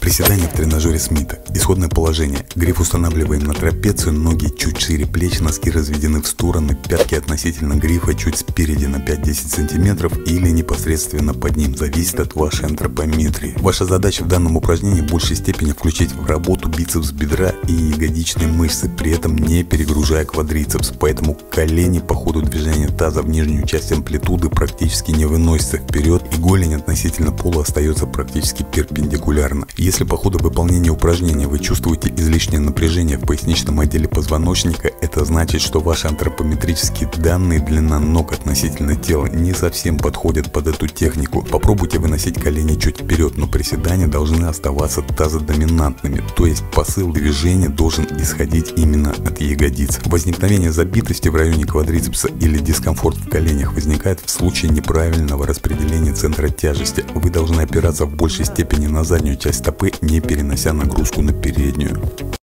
Приседание в тренажере Смита. Исходное положение. Гриф устанавливаем на трапецию, ноги чуть шире плеч, носки разведены в стороны, пятки относительно грифа чуть спереди на 5-10 см или непосредственно под ним. Зависит от вашей антропометрии. Ваша задача в данном упражнении в большей степени включить в работу бицепс бедра и ягодичные мышцы, при этом не перегружая квадрицепс. Поэтому колени по ходу движения таза в нижнюю часть амплитуды практически не выносятся вперед, и голень относительно пола остается практически перпендикулярно. Если по ходу выполнения упражнения вы чувствуете излишнее напряжение в поясничном отделе позвоночника, это значит, что ваши антропометрические данные, длина ног относительно тела, не совсем подходят под эту технику. Попробуйте выносить колени чуть вперед, но приседания должны оставаться тазодоминантными, то есть посыл движения должен исходить именно от ягодиц. Возникновение забитости в районе квадрицепса или дискомфорт в коленях возникает в случае неправильного распределения центра тяжести. Вы должны опираться в большей степени на заднюю часть стопы, не перенося нагрузку на переднюю.